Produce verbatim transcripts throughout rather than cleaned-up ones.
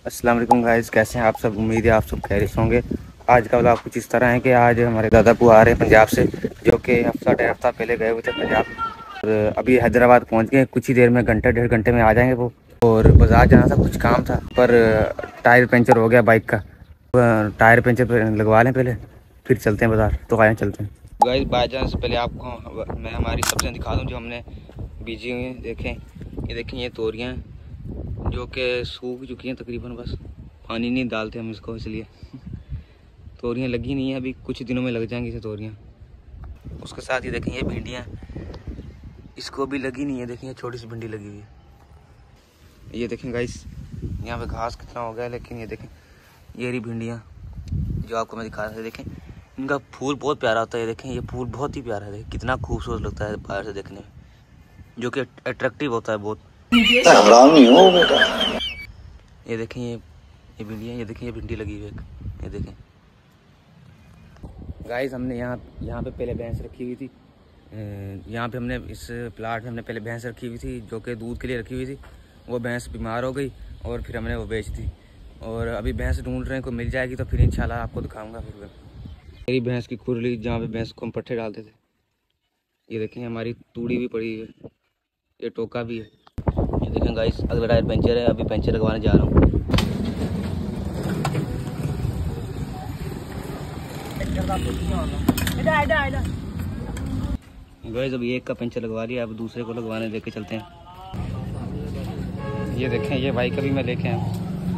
अस्सलाम वालेकुम गाइस, कैसे हैं आप सब। उम्मीद है आप सब खैरियत होंगे। आज का व्लॉग कुछ इस तरह है कि आज हमारे दादा बुआ आ रहे हैं पंजाब से, जो कि हफ्ता डेढ़ हफ्ता पहले गए हुए थे पंजाब और अभी हैदराबाद पहुंच गए। कुछ ही देर में, घंटे डेढ़ घंटे में आ जाएंगे वो। और बाज़ार जाना था, कुछ काम था, पर टायर पंचर हो गया बाइक का। टायर पंचर लगवा लें पहले, फिर चलते हैं बाज़ार। तो आए चलते हैं गाइस। बाहर जाने से पहले आपको मैं हमारी सब्जियाँ दिखा दूँ जो हमने बीजी हुई हैं। देखें, ये देखें, ये तोरियाँ जो कि सूख चुकी हैं तकरीबन, बस पानी नहीं डालते हम इसको, इसलिए तोरियां लगी नहीं है। अभी कुछ दिनों में लग जाएंगी इसे तोरियां। उसके साथ ये देखें, ये भिंडियाँ, इसको भी लगी नहीं है। देखें, ये छोटी सी भिंडी लगी हुई है। ये देखें गाइस, यहाँ पे घास कितना हो गया है, लेकिन ये देखें, ये रही भिंडियाँ जो आपको मैं दिखा रहा था। देखें, इनका फूल बहुत प्यारा होता है। ये देखें, ये फूल बहुत ही प्यारा है। देखें कितना खूबसूरत लगता है बाहर से देखने में, जो कि अट्रैक्टिव होता है बहुत। नहीं हो बेटा। ये देखें, ये ये भिंडी है। ये देखें, ये भिंडी लगी हुई है। ये देखें गाइस, हमने यहाँ यहाँ पे पहले भैंस रखी हुई थी। यहाँ पे हमने इस प्लाट में हमने पहले भैंस रखी हुई थी, जो कि दूध के लिए रखी हुई थी। वो भैंस बीमार हो गई और फिर हमने वो बेच दी। और अभी भैंस ढूंढ रहे हैं, कोई मिल जाएगी तो फिर इंशाल्लाह आपको दिखाऊंगा। फिर मेरी भैंस की खुरली, जहाँ पे भैंस को हम पट्ठे डालते थे। ये देखें, हमारी तूड़ी भी पड़ी हुई है, ये टोका भी है। ये देखें गाइस, अगला टायर पंचर है, अभी पंचर लगवाने जा रहा हूँ। गाइस, अभी एक का पंचर लगवा लिया, अब दूसरे को लगवाने लेके चलते हैं। ये देखें, ये बाइक अभी मैं लेके आया।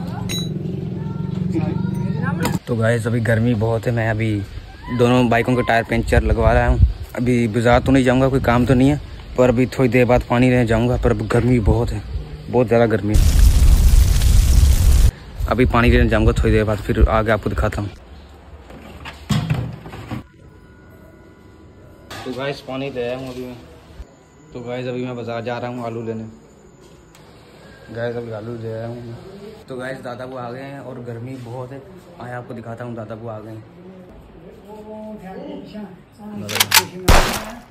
तो गाइस, अभी गर्मी बहुत है, मैं अभी दोनों बाइकों के टायर पंचर लगवा रहा हूँ। अभी बाजार तो नहीं जाऊँगा, कोई काम तो नहीं है, पर अभी थोड़ी देर बाद पानी लेने जाऊँगा। पर अब गर्मी बहुत है, बहुत ज़्यादा गर्मी है। अभी पानी लेने जाऊँगा थोड़ी देर बाद, फिर आगे आपको दिखाता हूँ। तो गाइस, पानी ले आया हूँ अभी मैं। तो गाइस, अभी मैं बाज़ार जा रहा हूँ आलू लेने। गाइस, अभी आलू ले आया हूँ मैं। तो गाइस, दादा वो आ गए हैं और गर्मी बहुत है। आया आपको दिखाता हूँ, दादा वो आ गए हैं।